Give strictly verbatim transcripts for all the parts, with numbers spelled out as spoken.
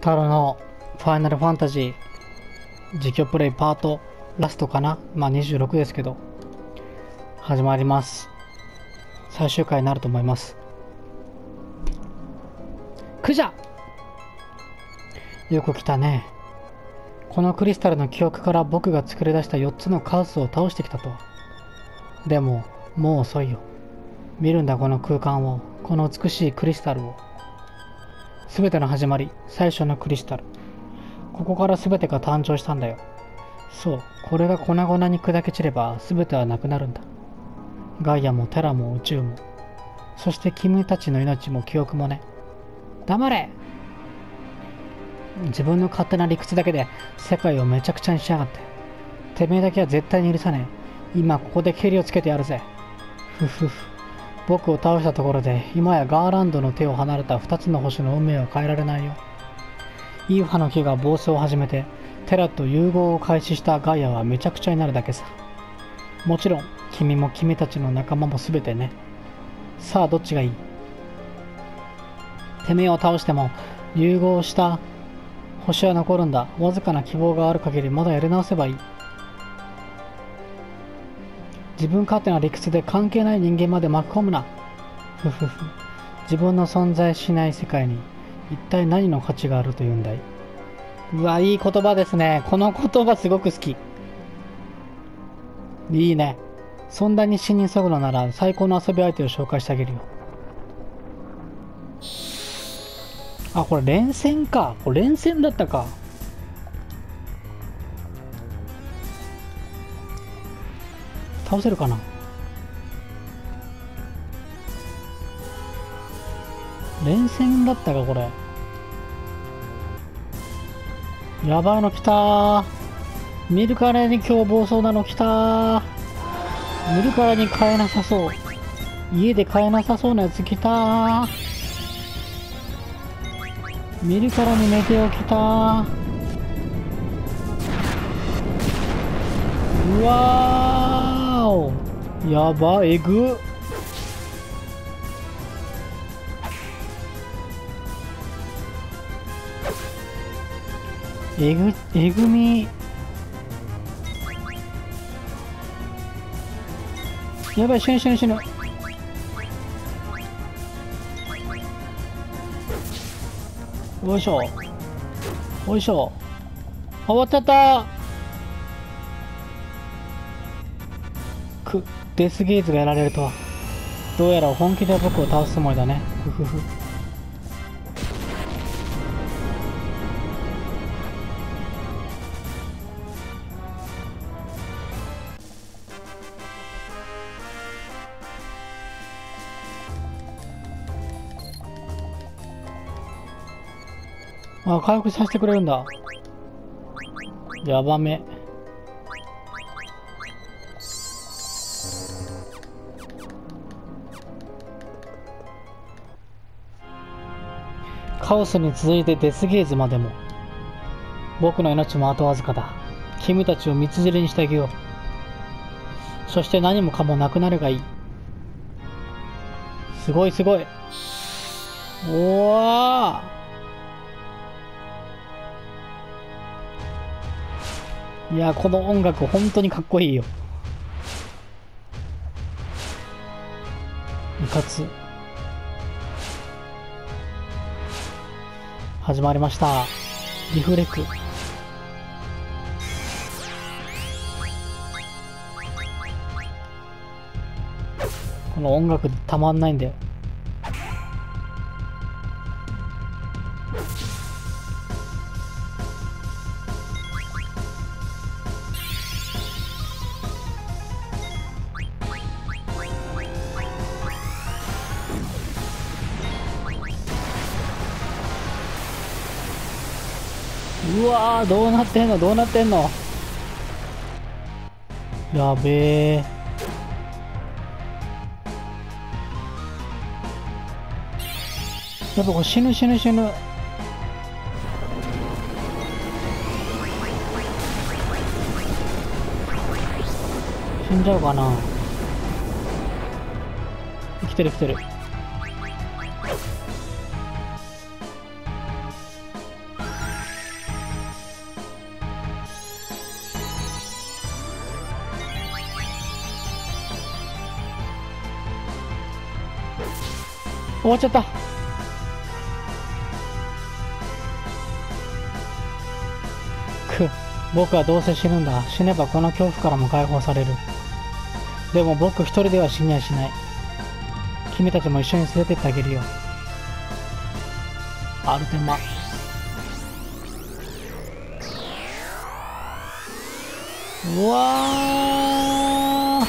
タロのファイナルファンタジー実況プレイパートラストかな。まあにじゅうろくですけど始まります。最終回になると思います。クジャ、よく来たね。このクリスタルの記憶から僕が作り出したよっつのカオスを倒してきたとは。でももう遅いよ。見るんだこの空間を、この美しいクリスタルを。全ての始まり、最初のクリスタル。ここから全てが誕生したんだよ。そう、これが粉々に砕け散れば全てはなくなるんだ。ガイアもテラも宇宙も、そして君たちの命も記憶もね。黙れ。自分の勝手な理屈だけで世界をめちゃくちゃにしやがって。てめえだけは絶対に許さねえ。今ここでケリをつけてやるぜ。ふふふ。僕を倒したところで今やガーランドの手を離れた二つの星の運命は変えられないよ。イーファの木が暴走を始めてテラと融合を開始したガイアはめちゃくちゃになるだけさ。もちろん君も君たちの仲間も全てね。さあどっちがいい？てめえを倒しても融合した星は残るんだ。わずかな希望がある限りまだやり直せばいい。自分勝手な理屈で関係ない人間まで巻き込むな。ふふふ。自分の存在しない世界に一体何の価値があるというんだい。うわ、いい言葉ですね。この言葉すごく好き。いいね。そんなに死に急ぐのなら最高の遊び相手を紹介してあげるよ。あ、これ連戦か。これ連戦だったか。倒せるかな。連戦だったかこれ。やばいの来たー。見るからに凶暴そうなの来たー。見るからに買えなさそう。家で買えなさそうなやつ来たー。見るからにメテオ来たー。うわーお。やば、えぐ。えぐ、えぐみ。やばい、死ぬ死ぬ死ぬ。よいしょ。よいしょ。あ、終わっちゃった。く、デスゲーズがやられるとは。どうやら本気で僕を倒すつもりだね。ふふふ。あ、回復させてくれるんだ。やばめ。カオスに続いてデスゲーズまでも。僕の命もあとわずかだ。君たちを道連れにしてあげよう。そして何もかもなくなるがいい。すごいすごい。おわー。いや、この音楽本当にかっこいいよ。いかつ。始まりました。リフレク。この音楽たまんないんだよ。うわー、どうなってんのどうなってんの。やべえ。やっぱこれ死ぬ死ぬ死ぬ。死んじゃうかな。生きてる生きてる。 終わっちゃった。く、僕はどうせ死ぬんだ。死ねばこの恐怖からも解放される。でも僕一人では死にはしない。君たちも一緒に連れてってあげるよ。アルテマ。うわ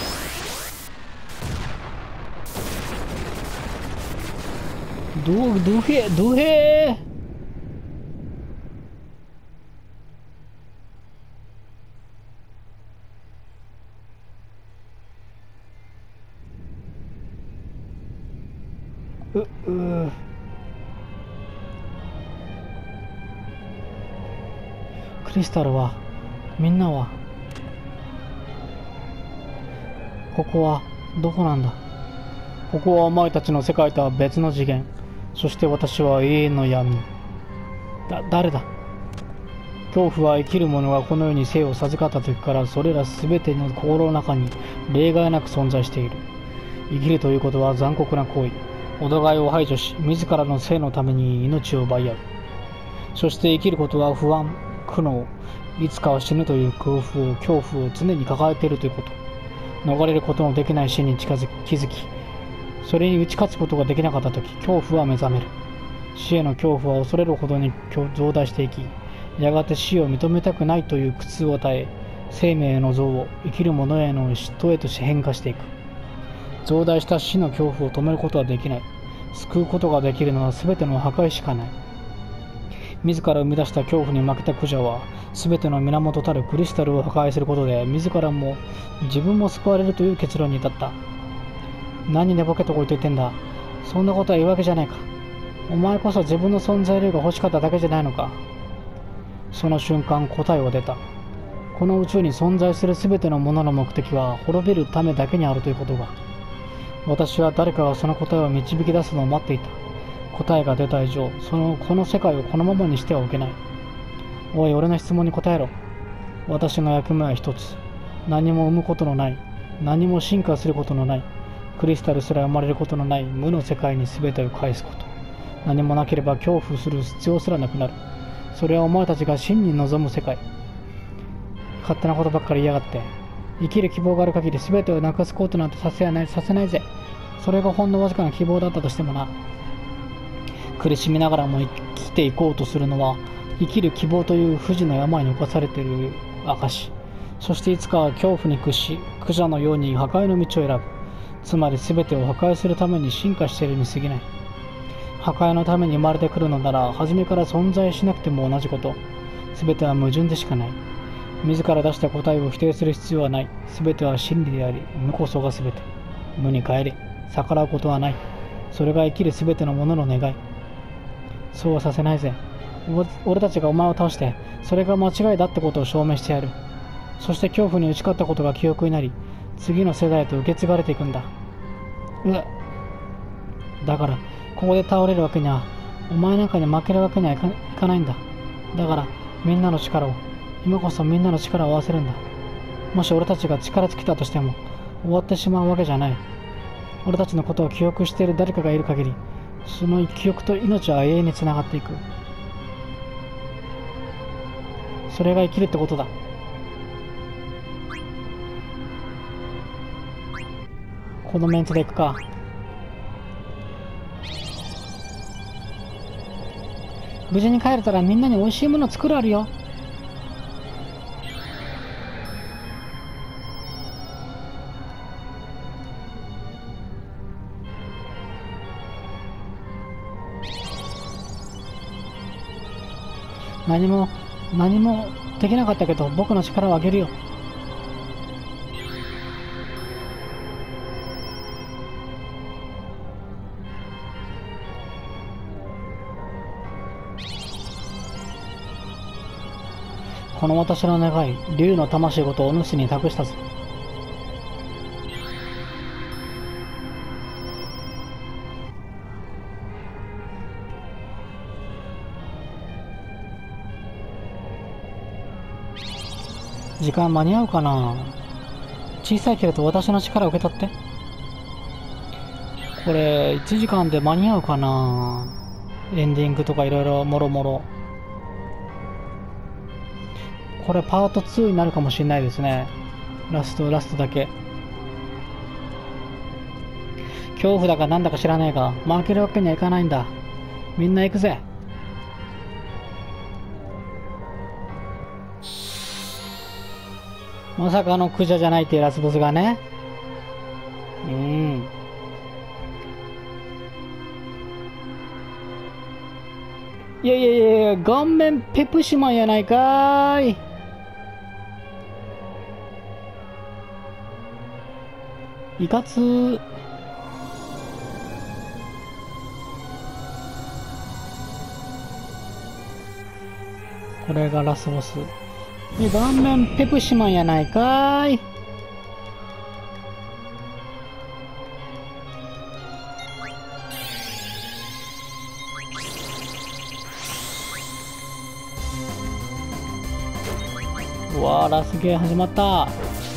ー、どどへどへー、ううクリスタルは、みんなは、ここはどこなんだ。ここはお前たちの世界とは別の次元。そして私は永遠の闇。だ、誰だ。恐怖は生きる者がこの世に生を授かった時からそれら全ての心の中に例外なく存在している。生きるということは残酷な行為。お互いを排除し、自らの生のために命を奪い合う。そして生きることは不安、苦悩、いつかは死ぬという恐怖を恐怖を常に抱えているということ。逃れることのできない死に近づき気づき、それに打ち勝つことができなかったとき、恐怖は目覚める。死への恐怖は恐れるほどに増大していき、やがて死を認めたくないという苦痛を与え、生命への憎悪、生きる者への嫉妬へとし変化していく。増大した死の恐怖を止めることはできない。救うことができるのは全ての破壊しかない。自ら生み出した恐怖に負けたクジャは、全ての源たるクリスタルを破壊することで、自らも自分も救われるという結論に至った。何寝ぼけとこいと言ってんだ。そんなことは言うわけじゃないか。お前こそ自分の存在理由が欲しかっただけじゃないのか。その瞬間、答えは出た。この宇宙に存在する全てのものの目的は滅びるためだけにあるということが。私は誰かがその答えを導き出すのを待っていた。答えが出た以上、そのこの世界をこのままにしてはおけない。おい、俺の質問に答えろ。私の役目は一つ。何も生むことのない、何も進化することのない、クリスタルすら生まれることのない無の世界に全てを返すこと。何もなければ恐怖する必要すらなくなる。それはお前たちが真に望む世界。勝手なことばっかり言いやがって。生きる希望がある限り全てをなくすことなんてさせない、させないぜ。それがほんのわずかな希望だったとしてもな。苦しみながらも生きていこうとするのは、生きる希望という不治の病に侵されている証。そしていつかは恐怖に屈し、クジャのように破壊の道を選ぶ。つまり全てを破壊するために進化しているに過ぎない。破壊のために生まれてくるのなら、初めから存在しなくても同じこと。全ては矛盾でしかない。自ら出した答えを否定する必要はない。全ては真理であり、無こそが全て。無に帰れ。逆らうことはない。それが生きる全てのものの願い。そうはさせないぜ。俺たちがお前を倒して、それが間違いだってことを証明してやる。そして恐怖に打ち勝ったことが記憶になり、次の世代へと受け継がれていくんだ。うわ。だから、ここで倒れるわけには、お前なんかに負けるわけにはいか、いかないんだ。だから、みんなの力を、今こそみんなの力を合わせるんだ。もし俺たちが力尽きたとしても、終わってしまうわけじゃない。俺たちのことを記憶している誰かがいる限り、その記憶と命は永遠につながっていく。それが生きるってことだ。このメンツで行くか。無事に帰れたらみんなに美味しいもの作るあるよ。何も何もできなかったけど僕の力をあげるよ。この私の願い、竜の魂ごとお主に託したぞ。時間間に合うかな。小さいけれど私の力を受け取って。 これいちじかんで間に合うかな。エンディングとかいろいろもろもろ。これパートツーになるかもしれないですね。ラストラストだけ。恐怖だかなんだか知らねえが負けるわけにはいかないんだ。みんな行くぜ。まさかのクジャじゃないっていうラスボスがね。うん。いやいやいやいや、顔面ペプシマンやないかーい。いかつー。これがラスボス。顔面ペプシマンやないかーい。うわー、ラスゲー始まった。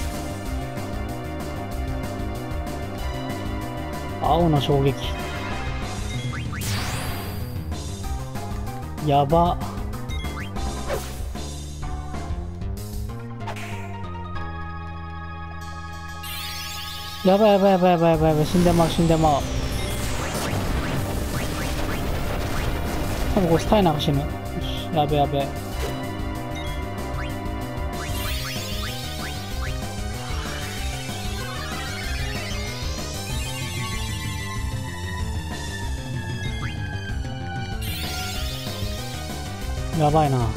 青の衝撃。やば。やばいやばいやばいやばいやばいやばい、死んでまう死んでまう。多分これスタイナーが死ぬ。よし、やべやべ。やばいな。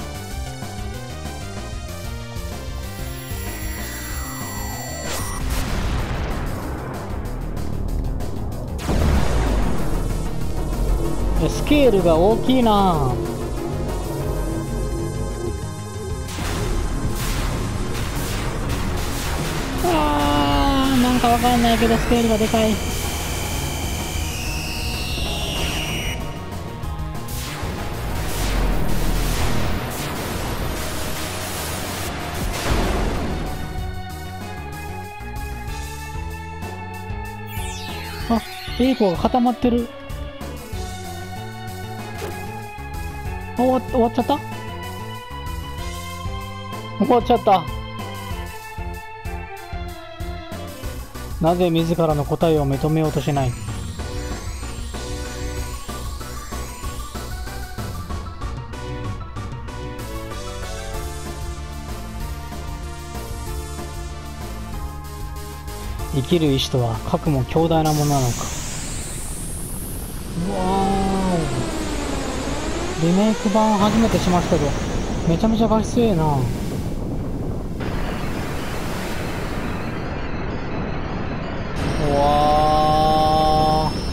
スケールが大きいな。あー、なんかわかんないけどスケールがでかい。あ、エイコが固まってる。終わ終わっちゃった。終わっちゃった。なぜ自らの答えを認めようとしない。生きる意志とは核も強大なものなのか。うわー、リメイク版初めてしますけど、めちゃめちゃ画質ええな。うわー、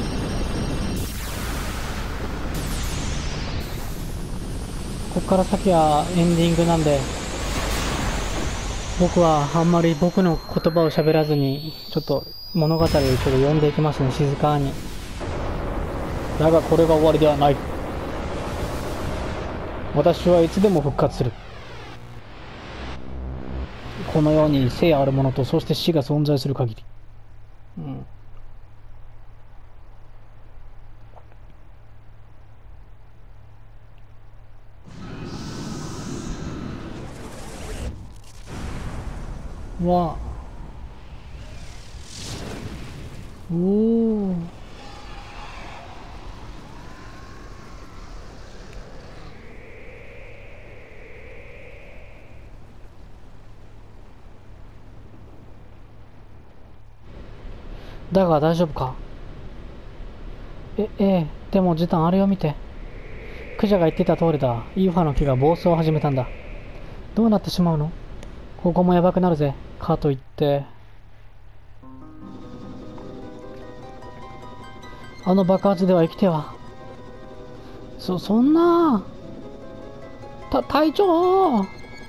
こっから先はエンディングなんで、僕はあんまり僕の言葉を喋らずに、ちょっと物語をちょっと読んでいきますね、静かに。だがこれが終わりではない。私はいつでも復活する。このように生あるものと、そして死が存在する限り。うん。わおお。だが大丈夫か。え、ええ、でも時短あれを見て。クジャが言ってた通りだ。イーファの木が暴走を始めたんだ。どうなってしまうの？ここもやばくなるぜ。かといって。あの爆発では生きては。そ、そんな。た、隊長！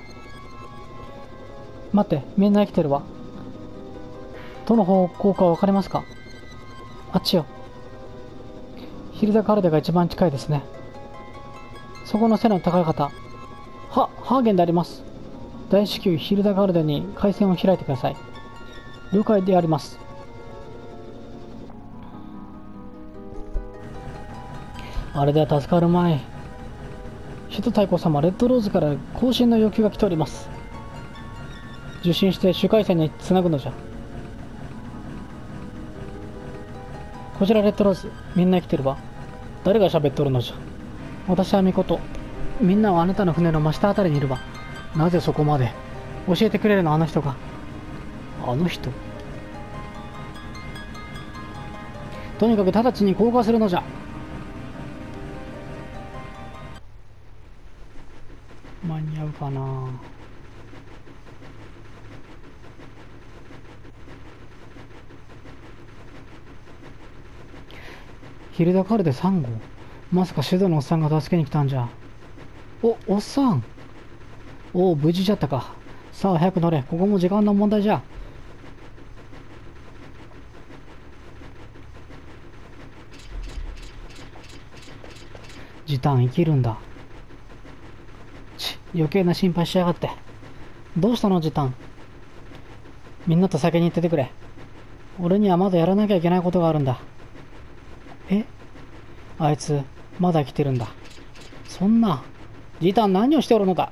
待って、みんな生きてるわ。どの方向か分かりますか？あっちよ。ヒルダカルデが一番近いですね。そこの背の高い方。は、ハーゲンであります。大至急ヒルダガルデに回線を開いてください。了解であります。 あれでは助かるまい。首都太閤様、レッドローズから更新の要求が来ております。受信して主回線につなぐのじゃ。こちらレッドローズ、みんな生きてるわ。誰が喋っとるのじゃ。私はミコト。みんなはあなたの船の真下あたりにいるわ。なぜそこまで教えてくれるの、あの人が。あの人。とにかく直ちに降下するのじゃ。間に合うかな。ヒルダカルデさん号。まさかシュドのおっさんが助けに来たんじゃ。お、おっさん。おお、無事じゃったか。さあ早く乗れ、ここも時間の問題じゃ。時短生きるんだ。ち、余計な心配しやがって。どうしたの、時短。みんなと先に行っててくれ。俺にはまだやらなきゃいけないことがあるんだ。え、あいつまだ来てるんだ。そんな。時短何をしておるのだ。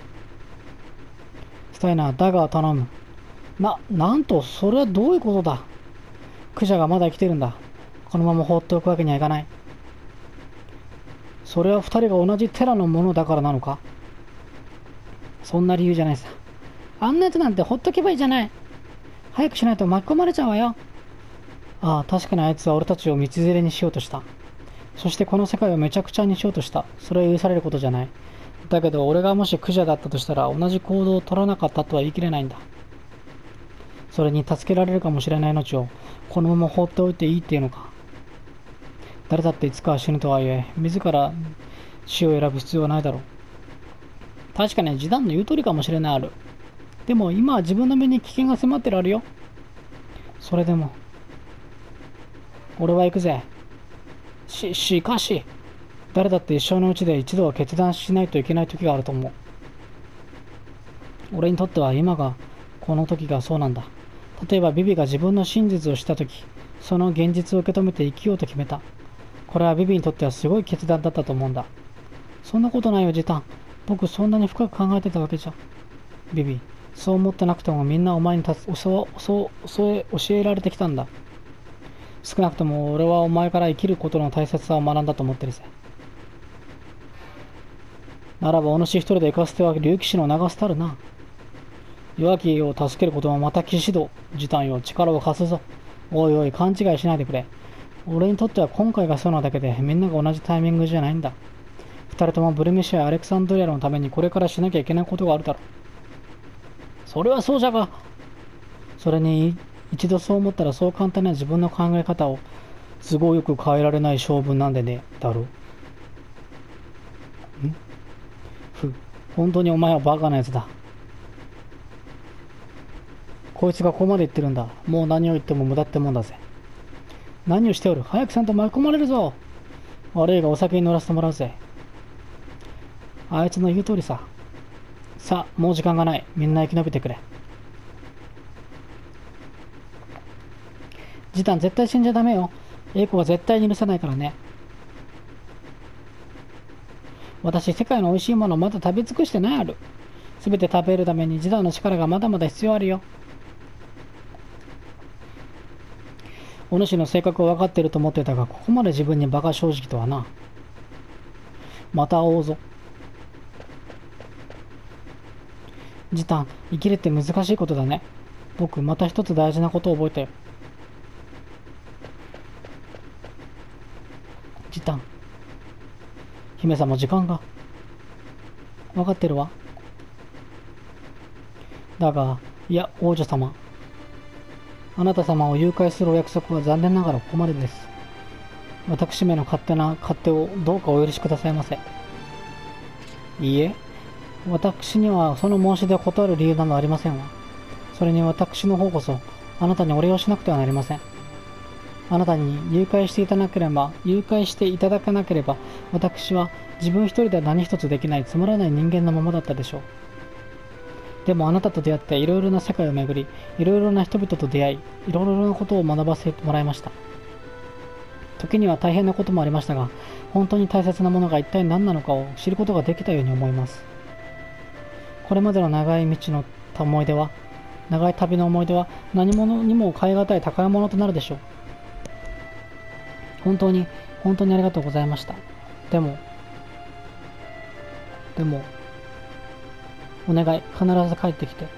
スタイナー、ダガー頼む。な、なんと、それはどういうことだ。クジャがまだ生きてるんだ。このまま放っておくわけにはいかない。それは二人が同じテラのものだからなのか。そんな理由じゃないさ。あんなやつなんてほっとけばいいじゃない。早くしないと巻き込まれちゃうわよ。ああ、確かにあいつは俺たちを道連れにしようとした。そしてこの世界をめちゃくちゃにしようとした。それは許されることじゃない。だけど俺がもしクジャだったとしたら同じ行動を取らなかったとは言い切れないんだ。それに助けられるかもしれない命をこのまま放っておいていいっていうのか。誰だっていつかは死ぬとはいえ、自ら死を選ぶ必要はないだろう。確かに示談の言う通りかもしれないある。でも今は自分の身に危険が迫ってるあるよ。それでも俺は行くぜ。し、しかし誰だって一生のうちで一度は決断しないといけない時があると思う。俺にとっては今がこの時がそうなんだ。例えばビビが自分の真実をした時、その現実を受け止めて生きようと決めた。これはビビにとってはすごい決断だったと思うんだ。そんなことないよ、時短。僕そんなに深く考えてたわけじゃ。ビビ、そう思ってなくてもみんなお前に立つ、そう、そう、そう教えられてきたんだ。少なくとも俺はお前から生きることの大切さを学んだと思ってるぜ。ならばお主一人で行かせては竜騎士の流すたるな。弱きを助けることもまた騎士道。時短よ、力を貸すぞ。おいおい、勘違いしないでくれ。俺にとっては今回がそうなだけでみんなが同じタイミングじゃないんだ。二人ともブルメシアやアレクサンドリアのためにこれからしなきゃいけないことがあるだろう。それはそうじゃが。それに一度そう思ったらそう簡単な自分の考え方を都合よく変えられない性分なんでね、だろう。んふ、本当にお前はバカなやつだ。こいつがここまで言ってるんだ。もう何を言っても無駄ってもんだぜ。何をしておる。早くさんと巻き込まれるぞ。悪いがお酒に乗らせてもらうぜ。あいつの言う通りさ。さあ、もう時間がない。みんな生き延びてくれ。ジタン、絶対死んじゃダメよ。エイコは絶対に許さないからね。私、世界の美味しいものまだ食べ尽くしてないある。すべて食べるためにジタンの力がまだまだ必要あるよ。お主の性格を分かっていると思ってたが、ここまで自分に馬鹿正直とはな。また会おうぞ。ジタン、生きるって難しいことだね。僕、また一つ大事なことを覚えたよ。ジタン。姫様、時間が。分かってるわ。だが、いや、王女様。あなた様を誘拐するお約束は残念ながらここまでです。私めの勝手な勝手をどうかお許しくださいませ。いいえ、私にはその申し出を断る理由などありませんわ。それに私の方こそ、あなたにお礼をしなくてはなりません。あなたに誘拐していただければ、誘拐していただかなければ、私は自分一人では何一つできないつまらない人間のままだったでしょう。でもあなたと出会っていろいろな世界を巡り、いろいろな人々と出会い、いろいろなことを学ばせてもらいました。 時には大変なこともありましたが、本当に大切なものが一体何なのかを知ることができたように思います。これまでの長い道の思い出は、長い旅の思い出は何者にも代え難い宝物となるでしょう。本当に、本当にありがとうございました。でも、でも、お願い、必ず帰ってきて。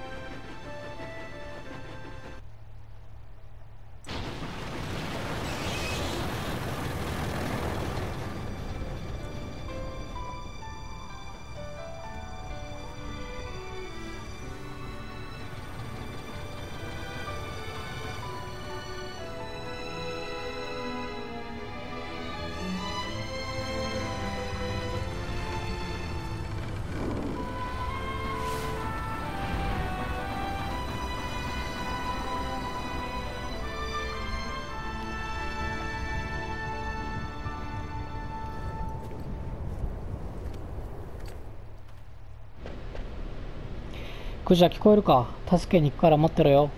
クジャ聞こえるか？助けに行くから待ってろよ。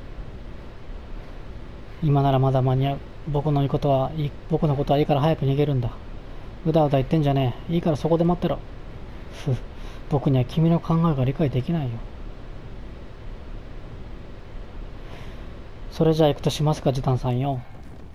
今ならまだ間に合う。僕の言うことはいい、僕のことはいいから早く逃げるんだ。うだうだ言ってんじゃねえ。いいからそこで待ってろ。ふ、僕には君の考えが理解できないよ。それじゃあ行くとしますか、ジタンさんよ。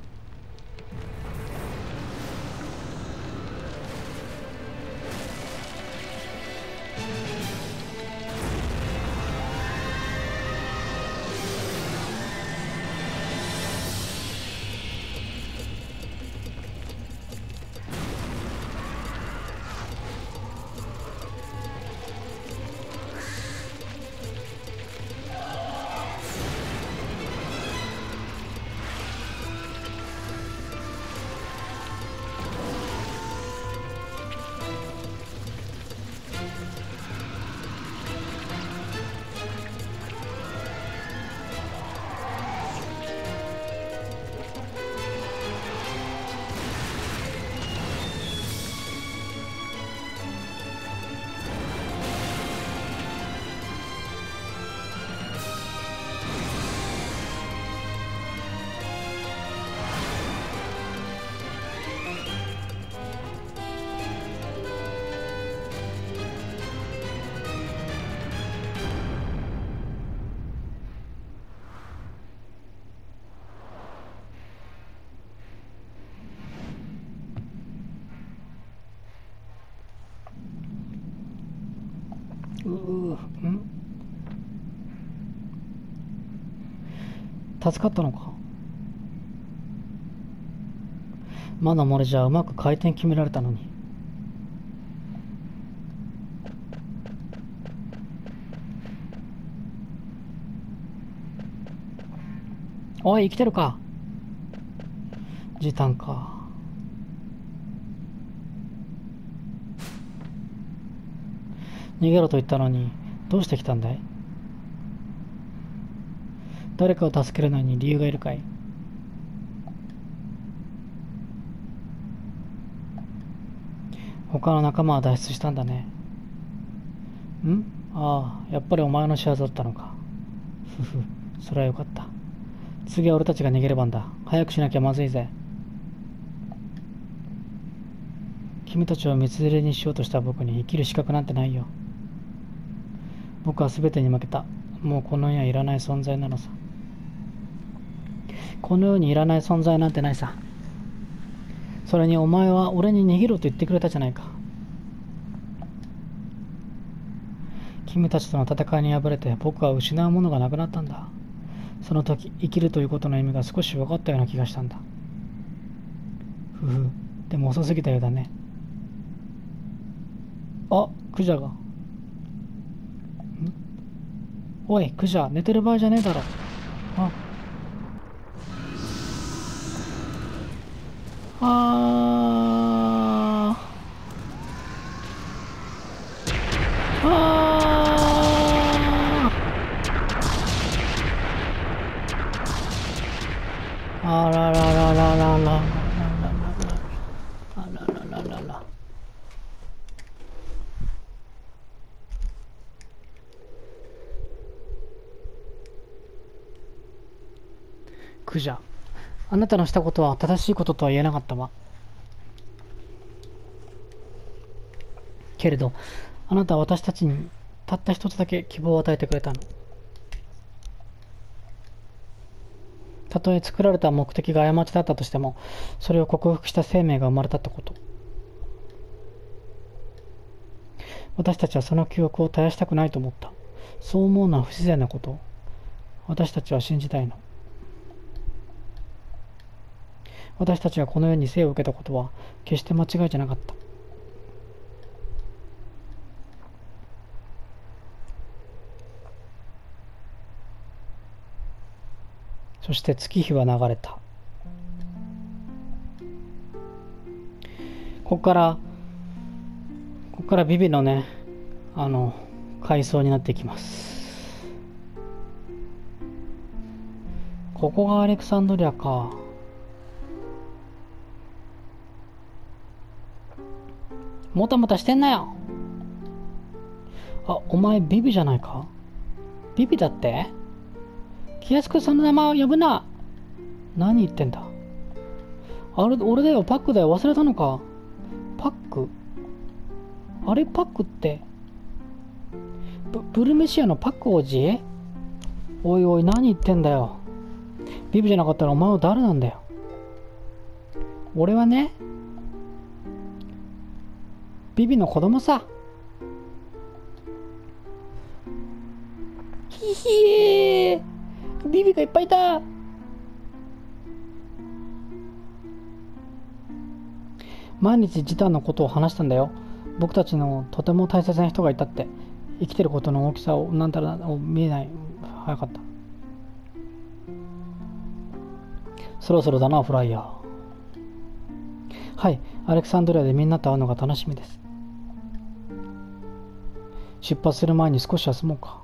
うう、ん助かったのか？まだ漏れじゃうまく回転決められたのに。おい、生きてるか？時短か。逃げろと言ったのに、どうして来たんだい？誰かを助けるのに理由がいるかい？他の仲間は脱出したんだね。ん？ああ、やっぱりお前の仕業だったのか。ふふ、それはよかった。次は俺たちが逃げる番だ。早くしなきゃまずいぜ。君たちを道連れにしようとした僕に生きる資格なんてないよ。僕は全てに負けた。もうこの世にはいらない存在なのさ。この世にいらない存在なんてないさ。それにお前は俺に逃げろと言ってくれたじゃないか。君たちとの戦いに敗れて僕は失うものがなくなったんだ。その時生きるということの意味が少し分かったような気がしたんだ。ふふ、でも遅すぎたようだね。あ、クジャが。ん？おい、クジャ、寝てる場合じゃねえだろ。ああーあーあららららららららららららら。クジャ、 あなたのしたことは正しいこととは言えなかったわ。けれど、あなたは私たちにたった一つだけ希望を与えてくれたの。たとえ作られた目的が過ちだったとしても、それを克服した生命が生まれたってこと。私たちはその記憶を絶やしたくないと思った。そう思うのは不自然なこと。私たちは信じたいの。私たちがこの世に生を受けたことは決して間違いじゃなかった。そして月日は流れた。ここからここからビビのね、あの回想になっていきます。ここがアレクサンドリアか。もたもたしてんなよ。あ、お前ビビじゃないか。ビビだって。気安くその名前を呼ぶな。何言ってんだ。あれ、俺だよ、パックだよ、忘れたのか。パックあれ、パックってブブルメシアのパック王子。おいおい、何言ってんだよ。ビビじゃなかったらお前は誰なんだよ。俺はね、ビビの子供さ。ひひー、ビビがいっぱいいた。毎日ジターのことを話したんだよ。僕たちのとても大切な人がいたって。生きてることの大きさをなんたらを見えない。早かった。そろそろだな、フライヤー。はい、アレクサンドリアでみんなと会うのが楽しみです。出発する前に少し休もうか。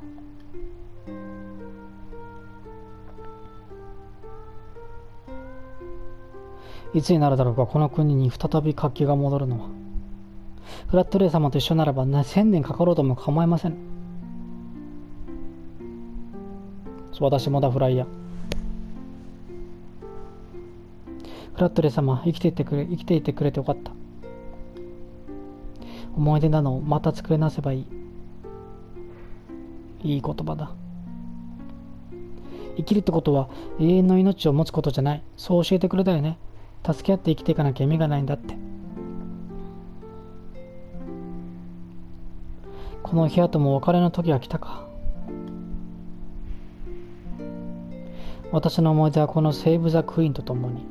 いつになるだろうか、この国に再び活気が戻るのは。フラットレイ様と一緒ならば千年かかろうとも構いません。私もだ、フライヤー。フラットレイ様、生きていてくれ、生きていてくれてよかった。思い出なのをまた作り直せばいい。いい言葉だ。生きるってことは永遠の命を持つことじゃない。そう教えてくれたよね。助け合って生きていかなきゃ意味がないんだって。この日後も別れの時が来たか。私の思い出はこのセーブ・ザ・クイーンとともに。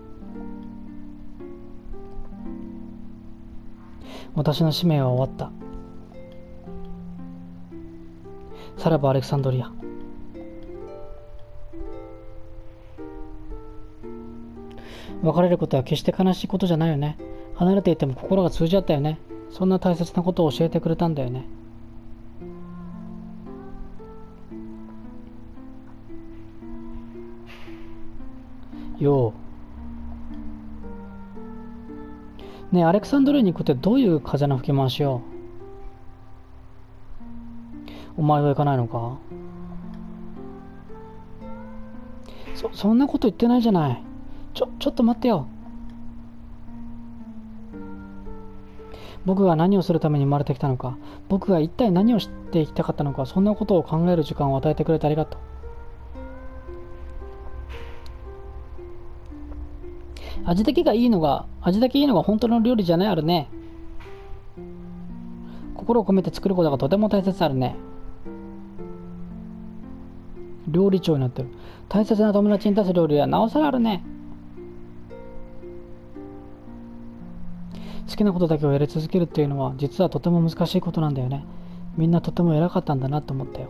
私の使命は終わった。さらばアレクサンドリア。別れることは決して悲しいことじゃないよね。離れていても心が通じ合ったよね。そんな大切なことを教えてくれたんだよね。よう。ねえ、アレクサンドリアに行くってどういう風の吹き回しよ。お前は行かないのか。そ、そんなこと言ってないじゃない。ちょ、ちょっと待ってよ。僕が何をするために生まれてきたのか、僕が一体何をしていきたかったのか、そんなことを考える時間を与えてくれてありがとう。味だけがいいのが、味だけいいのが本当の料理じゃないあるね。心を込めて作ることがとても大切あるね。料理長になってる。大切な友達に出す料理はなおさらあるね。好きなことだけをやり続けるっていうのは実はとても難しいことなんだよね。みんなとても偉かったんだなと思ったよ。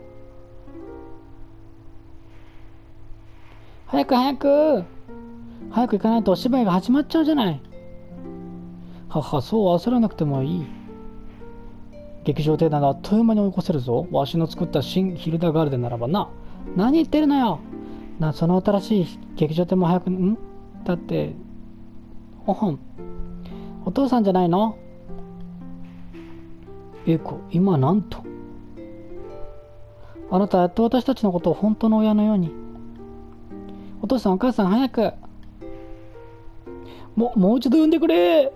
早く早く早く行かないとお芝居が始まっちゃうじゃない。はは、そう焦らなくてもいい。劇場亭ならあっという間に追い越せるぞ。わしの作った新ヒルダガールデンならばな。何言ってるのよ。な、その新しい劇場亭も早く、んだって、おほん。お父さんじゃないの？エコ、今なんと。あなたやっと私たちのことを本当の親のように。お父さんお母さん早く。 もう、もう一度呼んでくれ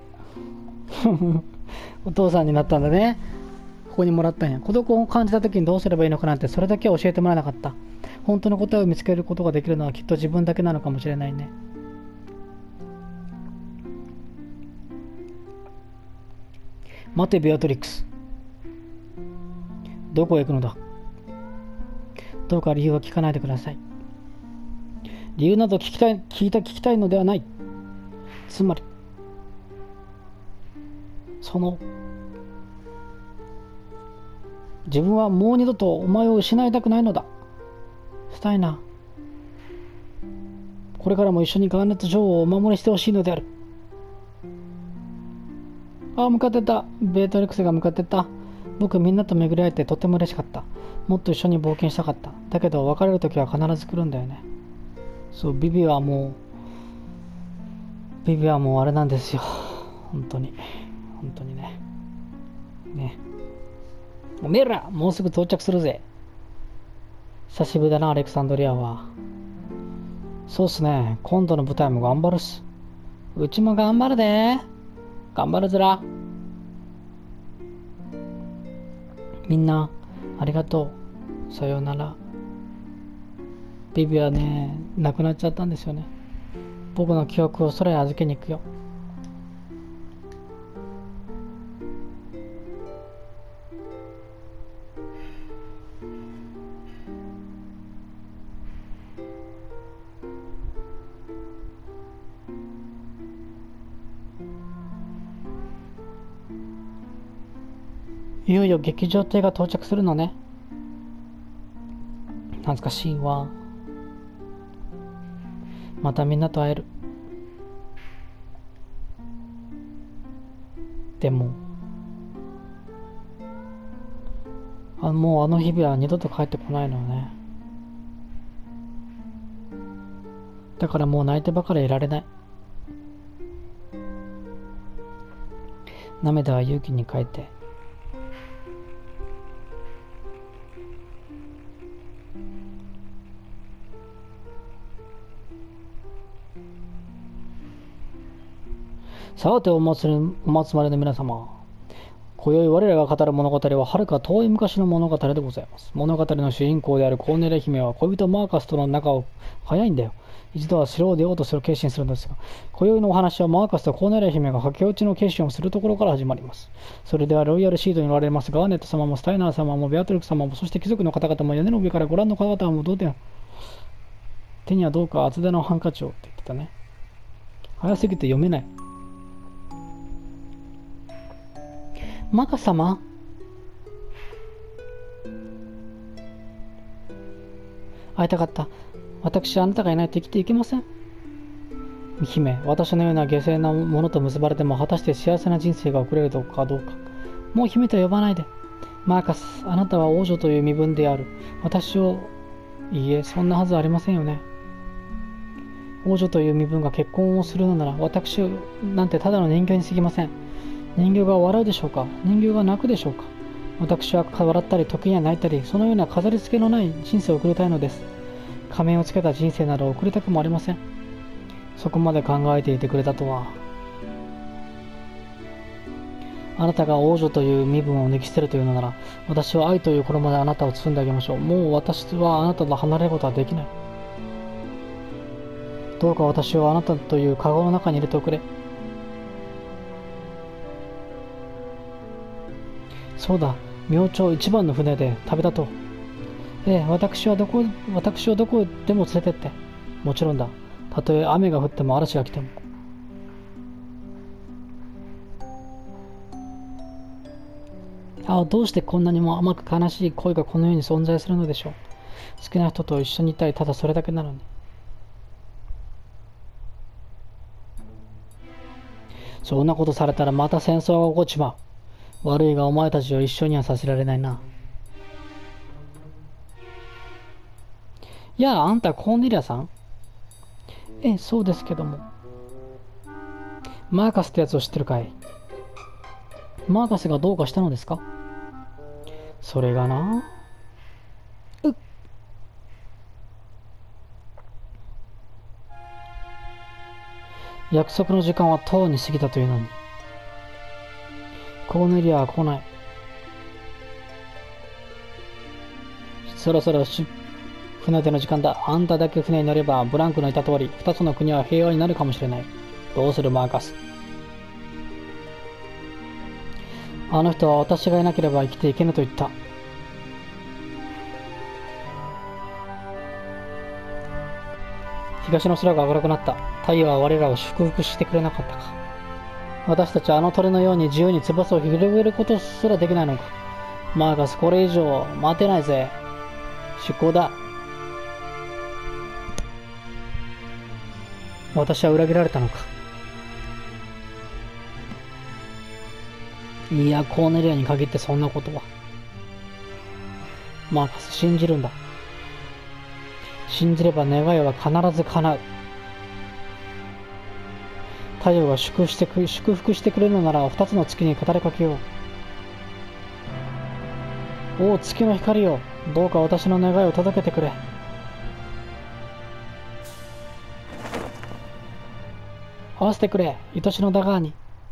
お父さんになったんだね。ここにもらったんや。孤独を感じた時にどうすればいいのかなんて、それだけは教えてもらえなかった。本当の答えを見つけることができるのはきっと自分だけなのかもしれないね。待て、ベアトリックス。どこへ行くのだ。どうか理由は聞かないでください。理由など聞きたい、聞いた聞きたいのではない。つまり、その、自分はもう二度とお前を失いたくないのだ。したいな。これからも一緒にガーネット女王をお守りしてほしいのである。ああ、向かってた。ベートリックスが向かってた。僕、みんなと巡り会えてとても嬉しかった。もっと一緒に冒険したかった。だけど、別れる時は必ず来るんだよね。そう、ビビはもう、ビビはもうあれなんですよ。本当に。本当にね。ね。おめえら、もうすぐ到着するぜ。久しぶりだな、アレクサンドリアは。そうっすね。今度の舞台も頑張るっす。うちも頑張るで。頑張るずら。みんな、ありがとう。さようなら。ビビはね、亡くなっちゃったんですよね。僕の記憶を空へ預けに行くよ。いよいよ劇場艇が到着するのね。懐かしいわ。またみんなと会える。でも、あもうあの日々は二度と帰ってこないのね。だからもう泣いてばかりいられない。涙は勇気に変えて。さてお祭り、お集まりの皆様。今宵我らが語る物語ははるか遠い昔の物語でございます。物語の主人公であるコーネリア姫は恋人マーカスとの仲を早いんだよ。一度は城を出ようとする決心するのですが、今宵のお話はマーカスとコーネリア姫が駆け落ちの決心をするところから始まります。それではロイヤルシードにおられますガーネット様もスタイナー様もベアトリック様もそして貴族の方々も屋根の上からご覧の方々もどうで手にはどうか厚手のハンカチをって言ってたね。早すぎて読めない。マカ様、会いたかった。私はあなたがいないと生きていけません。姫、私のような下世なものと結ばれても果たして幸せな人生が送れるかどうか。もう姫と呼ばないで。マーカス、あなたは王女という身分である。私を、いいえ、そんなはずありませんよね。王女という身分が結婚をするのなら、私なんてただの人形に過ぎません。人形が笑うでしょうか、人形が泣くでしょうか。私は笑ったり時には泣いたり、そのような飾り付けのない人生を送りたいのです。仮面をつけた人生など送りたくもありません。そこまで考えていてくれたとは。あなたが王女という身分を抜き捨てるというのなら、私は愛という衣であなたを包んであげましょう。もう私はあなたと離れることはできない。どうか私をあなたというカゴの中に入れておくれ。そうだ、明朝一番の船で旅立とう。ええ、私はどこ、私をどこでも連れてって。もちろんだ。たとえ雨が降っても嵐が来ても。ああ、どうしてこんなにも甘く悲しい恋がこの世に存在するのでしょう。好きな人と一緒にいたい、ただそれだけなのに。そんなことされたらまた戦争が起こっちまう。悪いがお前たちを一緒にはさせられないな。いやあ、あんたコーネリアさん？ええ、そうですけども。マーカスってやつを知ってるかい？マーカスがどうかしたのですか？それがな。うっ。 約束の時間はとうに過ぎたというのに。コーネリアは来ない。そろそろし船出の時間だ。あんただけ船に乗れば、ブランクの言った通り、二つの国は平和になるかもしれない。どうする、マーカス。あの人は私がいなければ生きていけぬと言った。東の空が明るくなった。太陽は我らを祝福してくれなかったか。私たちはあの鳥のように自由に翼を広げることすらできないのか。マーカス、これ以上待てないぜ。出航だ。私は裏切られたのか。いや、コーネリアに限ってそんなことは。マーカス、信じるんだ。信じれば願いは必ず叶う。太陽が祝福してく祝福してくれるのなら、二つの月に語りかけよう。おお、月の光よ、どうか私の願いを届けてくれ。合わせてくれ、愛しのダガーに。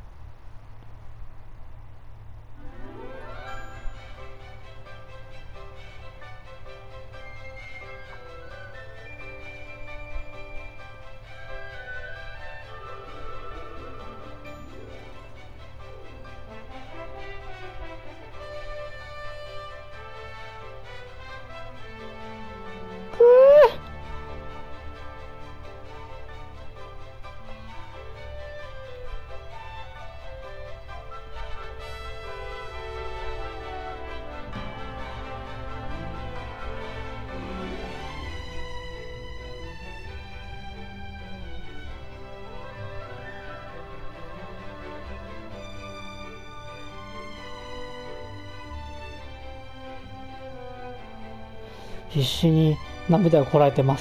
必死に涙をこらえてます。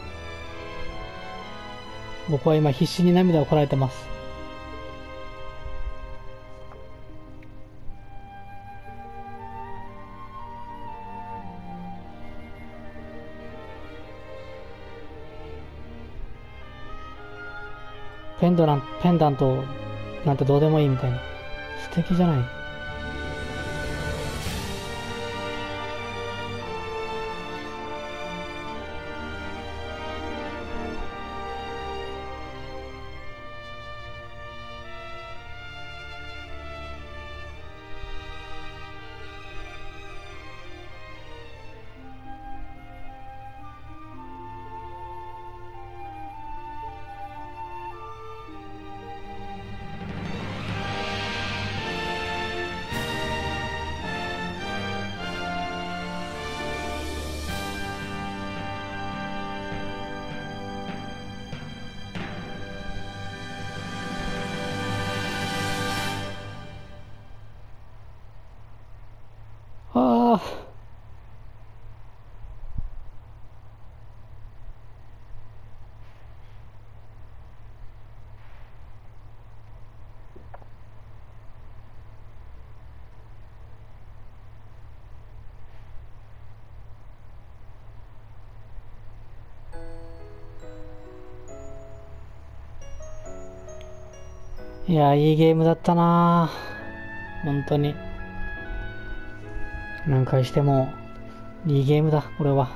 僕は今必死に涙をこらえてます。ペンドランペンダントなんてどうでもいいみたいな。素敵じゃない。ああ。いや、いいゲームだったなぁ。本当に。何回しても、いいゲームだ、これは。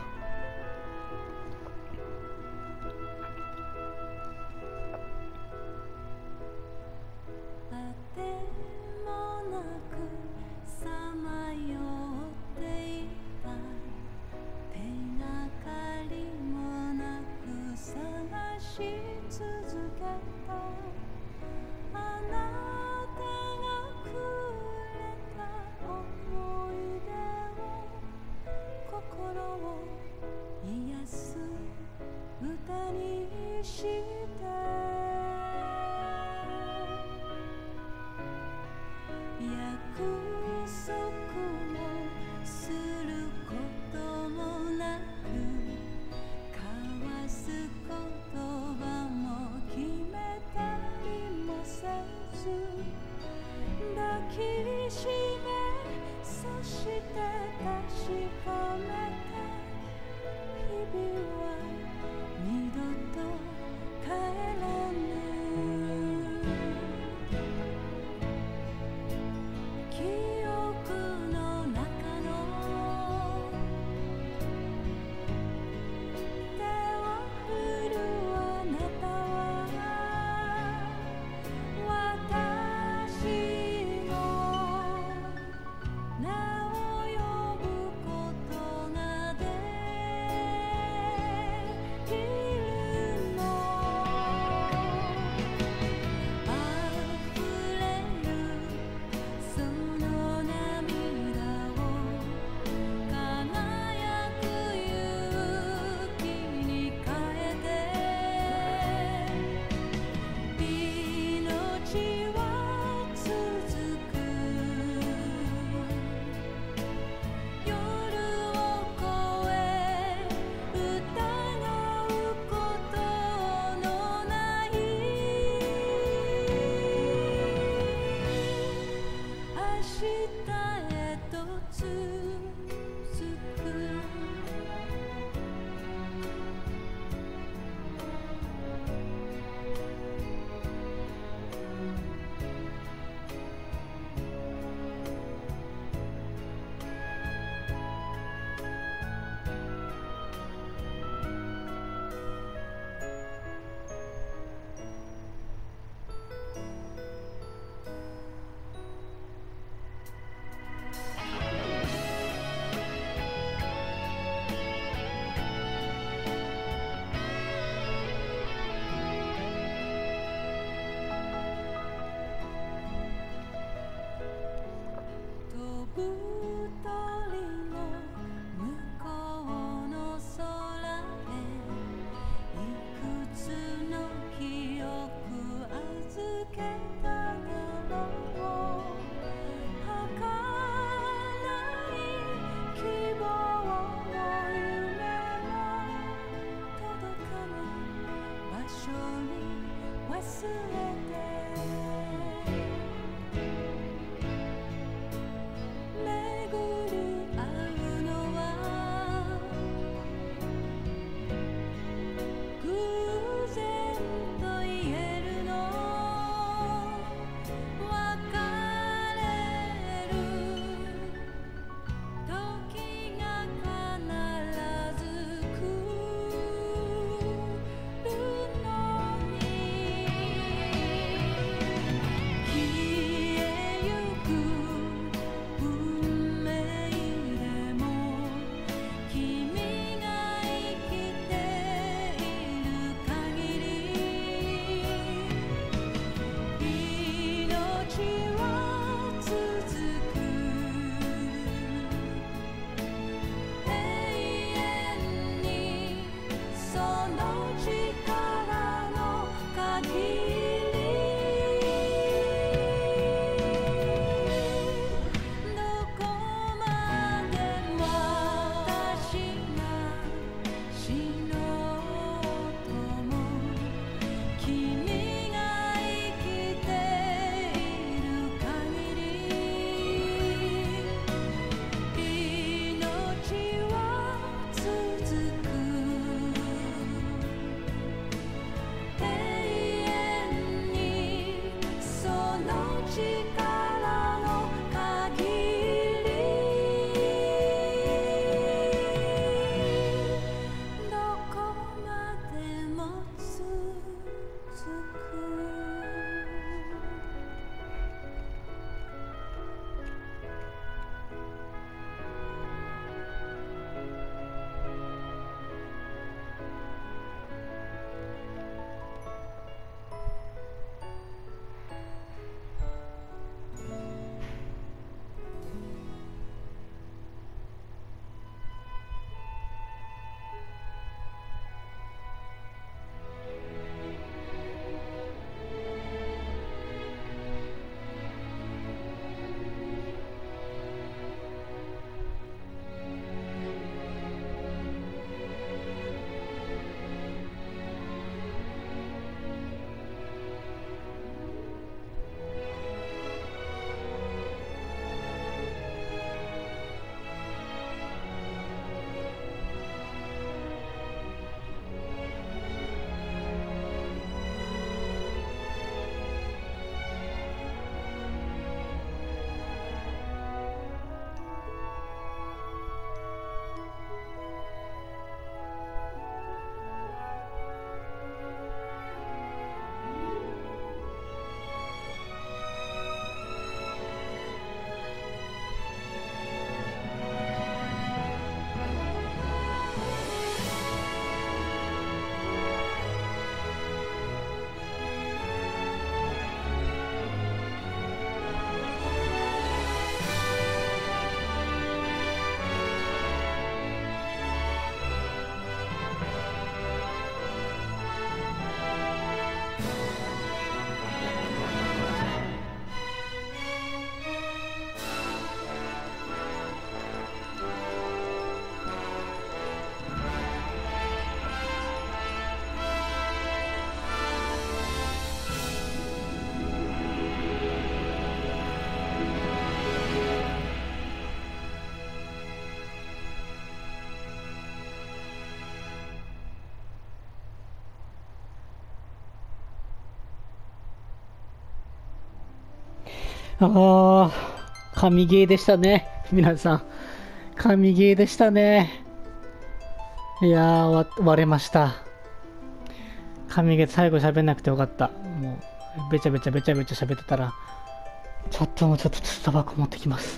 ああ、神ゲーでしたね。皆さん。神ゲーでしたね。いやー、わ割れました。神ゲー最後喋んなくてよかった。もう、べちゃべちゃべちゃべちゃ喋ってたら、ちょっともうちょっとタバコ持ってきます。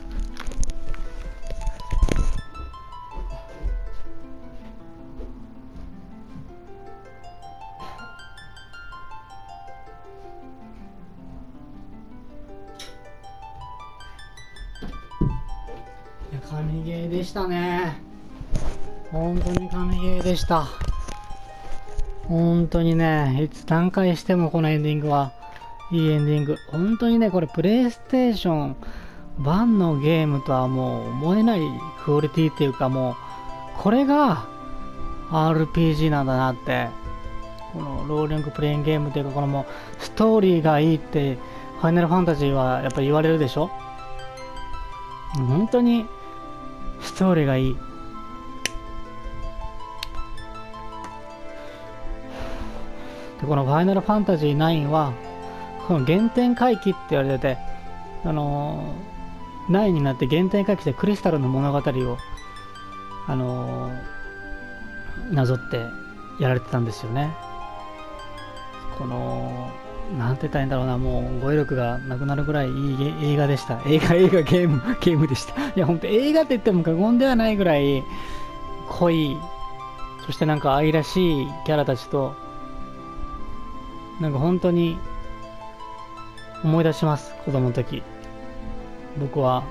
いや、神ゲーでしたね。本当に神ゲーでした。本当にね、いつ何回してもこのエンディングはいいエンディング。本当にね、これプレイステーションワンのゲームとはもう思えないクオリティっていうか、もうこれが アールピージー なんだなって、このローリングプレインゲームというか、このもうストーリーがいいってファイナルファンタジーはやっぱり言われるでしょ。本当にストーリーがいい。でこのファイナルファンタジーナインはこの原点回帰って言われてて、あのー、ナインになって原点回帰でクリスタルの物語をあのー、なぞってやられてたんですよね。このなんて言ったらいいんだろうな、もう語彙力がなくなるぐらいいい映画でした。映画映画ゲームゲームでした。いや本当映画って言っても過言ではないぐらい濃い、そしてなんか愛らしいキャラたちと、なんか本当に思い出します。子供の時僕は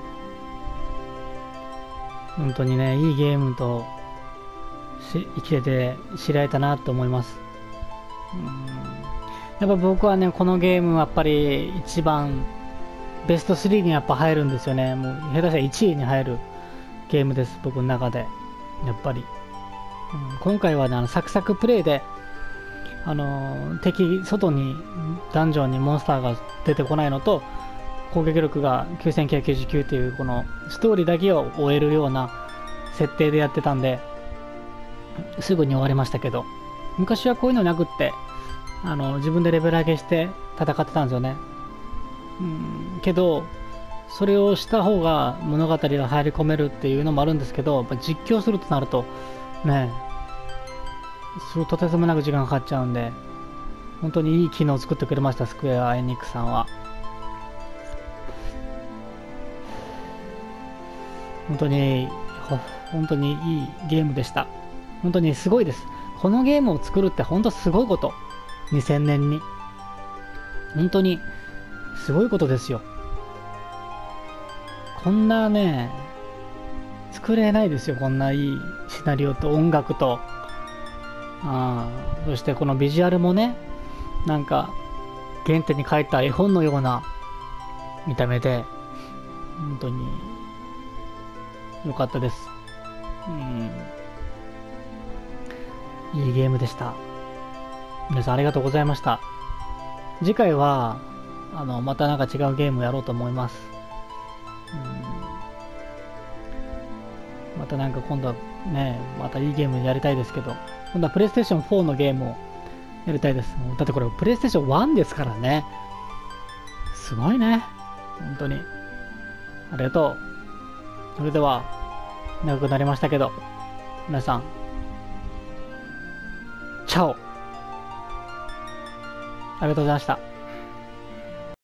本当にね、いいゲームとし生きてて知られたなと思います。うん、やっぱ僕はね、このゲームはやっぱり一番ベストスリーにやっぱ入るんですよね。もう下手したらいちいに入るゲームです、僕の中でやっぱり。うん、今回はね、あのサクサクプレイであの敵外にダンジョンにモンスターが出てこないのと、攻撃力がきゅうせんきゅうひゃくきゅうじゅうきゅうというこのストーリーだけを終えるような設定でやってたんで、すぐに終わりましたけど、昔はこういうのなくってあの自分でレベル上げして戦ってたんですよね。うんけどそれをした方が物語が入り込めるっていうのもあるんですけど、やっぱ実況するとなるとねえ、すごいとてつもなく時間かかっちゃうんで、本当にいい機能を作ってくれました、スクエア・エニックさんは。本当に本当にいいゲームでした。本当にすごいです。このゲームを作るって本当すごいこと。にせんねんに本当にすごいことですよ。こんなね作れないですよ、こんないいシナリオと音楽と、あそしてこのビジュアルもね、なんか原点に書いた絵本のような見た目で本当に良かったです。うん、いいゲームでした。皆さんありがとうございました。次回はあのまたなんか違うゲームをやろうと思います。うん、またなんか今度はね、またいいゲームやりたいですけど、今度はプレイステーションフォーのゲームをやりたいです。だってこれプレイステーションワンですからね。すごいね。本当に。ありがとう。それでは、長くなりましたけど、皆さん、チャオ。ありがとうございました。